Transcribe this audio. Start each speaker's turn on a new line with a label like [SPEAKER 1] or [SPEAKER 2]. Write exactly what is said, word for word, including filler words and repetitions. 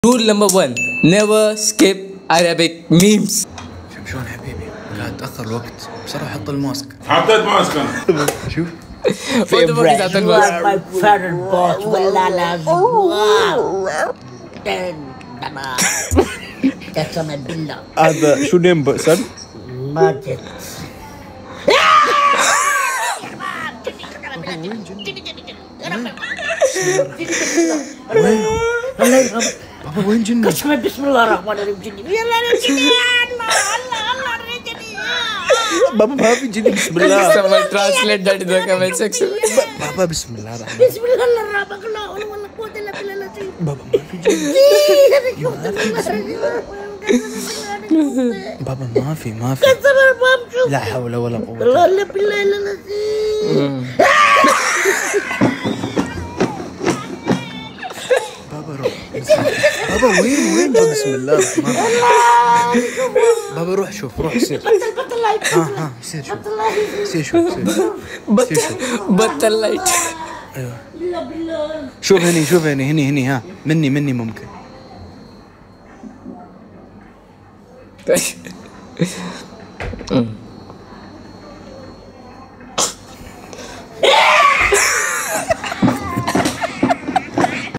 [SPEAKER 1] Rule number one, never skip Arabic memes.
[SPEAKER 2] شوف شلون حبيبي قاعد تأخر الوقت بصراحة حط الماسك.
[SPEAKER 3] حطيت ماسك انا.
[SPEAKER 2] شوف
[SPEAKER 1] وانت ما قصدت الماسك.
[SPEAKER 4] my favorite boss والله لازم قسما بالله
[SPEAKER 2] هذا شو نيم بأسن؟
[SPEAKER 4] ماجد
[SPEAKER 2] وين؟ بابا وين جني؟
[SPEAKER 4] قسما بسم الله الرحمن الرحيم جني يلا جني الله الله الله جني
[SPEAKER 2] بابا ما في جني بسم الله.
[SPEAKER 1] Someone translate that in the comment section.
[SPEAKER 2] بابا بسم الله الرحمن.
[SPEAKER 4] بسم الله الرحمن لا حول ولا قوة إلا بالله العظيم.
[SPEAKER 2] بابا ما في جني. بابا ما في ما في.
[SPEAKER 4] قسما بامشو
[SPEAKER 2] لا حول ولا قوة.
[SPEAKER 4] لا إلا بالله العظيم.
[SPEAKER 2] بابا روح. بابا وين وين بابا بسم الله الرحمن الرحيم. بابا روح شوف روح سير.
[SPEAKER 4] بطل بطل لايك
[SPEAKER 2] ها ها سير شوف سير شوف سير.
[SPEAKER 1] بطل بطل لايت.
[SPEAKER 2] ايوه
[SPEAKER 4] بالله بالله
[SPEAKER 2] شوف هني شوف هني هني هني ها مني مني ممكن.